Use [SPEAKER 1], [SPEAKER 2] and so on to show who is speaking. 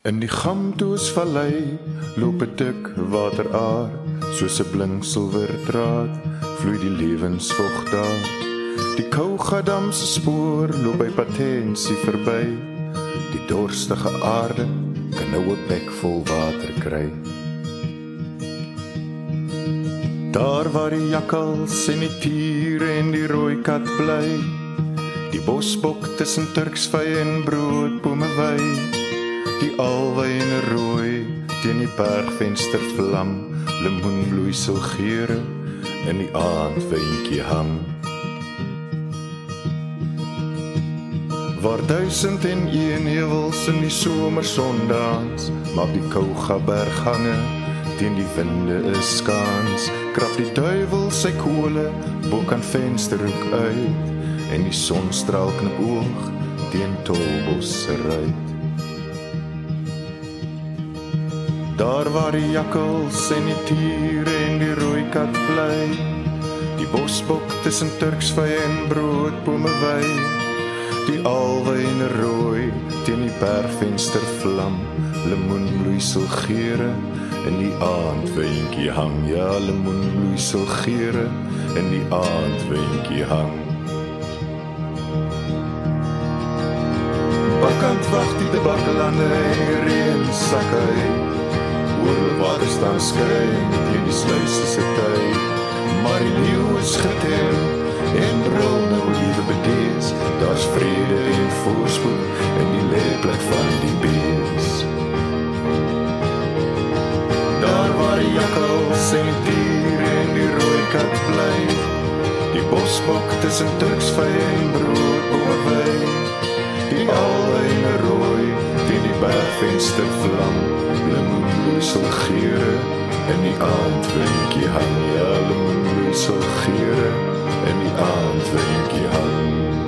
[SPEAKER 1] In die Gamtoosvallei loop 'n dik wateraar, soos 'n blink silwerdraad vloei die lewensvog daar. Die Kougadam se spoor loop by Patensie verby. Die dorstige aarde kan nou 'n bek vol water kry. Daar waar die jakkals en die tier en die rooi kat bly, die bosbok tussen Turksvy en broodbome wy, die alwyne rooi teen die bergvenster vlam, lemoenbloeisel geure in die aandwindjie hang. Waar 1001 heuwels in die somerson dans, maak die Kougaberghange teen die winde 'n skans, krap die duiwel sy kole bo kan vensterhoek uit, en die sonstraal knip oog teen Tolbos se ruit. Daar waar die jakkals en die tier en die rooi kat bly, die bosbok tussen Turksvy en broodbome wy, die alwyne rooi teen die bergvenster vlam, lemoenbloeisel geure in die aandwindjie hang, ja, lemoenbloeisel geure in die aandwindjie hang. Bakkant wag die debakelande en die reën sak uit, oor water staan skyn teen die sluise se tyd, maar die leeu is getem en brul nou liewe bedees, daar's vrede en voorspoed in die leefplek van die bees. Daar waar die jakkals en die tier en die rooi kat bly, die bosbok tussen Turksvy en broodbome wy, die alwyne rooi teen die bergvenster vlam, lemoenbloeisel geure in die aandwindjie hang, ja, lemoenbloeisel geure in die aandwindjie hang.